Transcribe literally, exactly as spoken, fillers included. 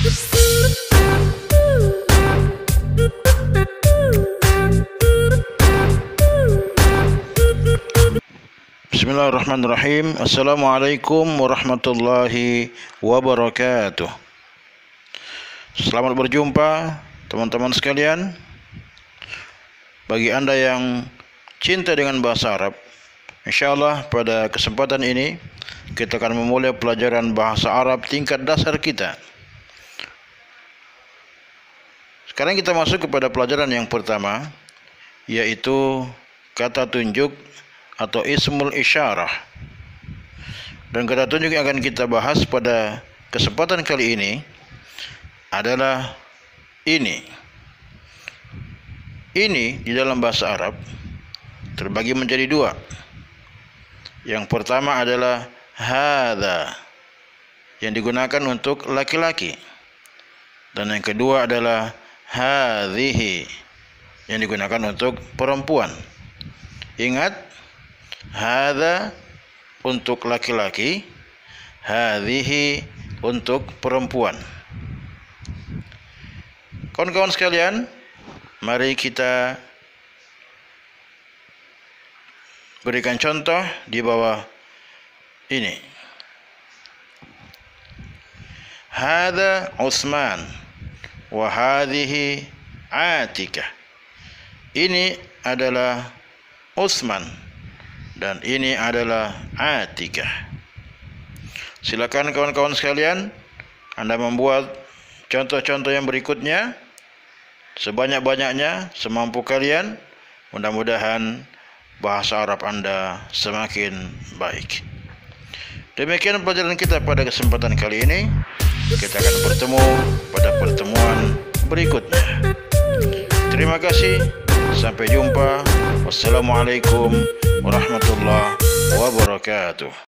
Bismillahirrahmanirrahim. Assalamualaikum warahmatullahi wabarakatuh. Selamat berjumpa teman-teman sekalian. Bagi Anda yang cinta dengan bahasa Arab, insyaallah pada kesempatan ini kita akan memulai pelajaran bahasa Arab tingkat dasar kita. Sekarang kita masuk kepada pelajaran yang pertama, yaitu kata tunjuk atau ismul isyarah. Dan kata tunjuk yang akan kita bahas pada kesempatan kali ini adalah ini. Ini di dalam bahasa Arab terbagi menjadi dua. Yang pertama adalah hadza, yang digunakan untuk laki-laki. Dan yang kedua adalah hadhihi, yang digunakan untuk perempuan. Ingat, hadza untuk laki-laki, hadhihi untuk perempuan. Kawan-kawan sekalian, mari kita berikan contoh di bawah ini. Hadza Utsman wa hadhihi Atikah. Ini adalah Utsman dan ini adalah Atikah. Silakan kawan-kawan sekalian, Anda membuat contoh-contoh yang berikutnya sebanyak-banyaknya, semampu kalian. Mudah-mudahan bahasa Arab Anda semakin baik. Demikian pelajaran kita pada kesempatan kali ini. Kita akan bertemu pada pertemuan berikutnya. Terima kasih. Sampai jumpa. Wassalamualaikum warahmatullahi wabarakatuh.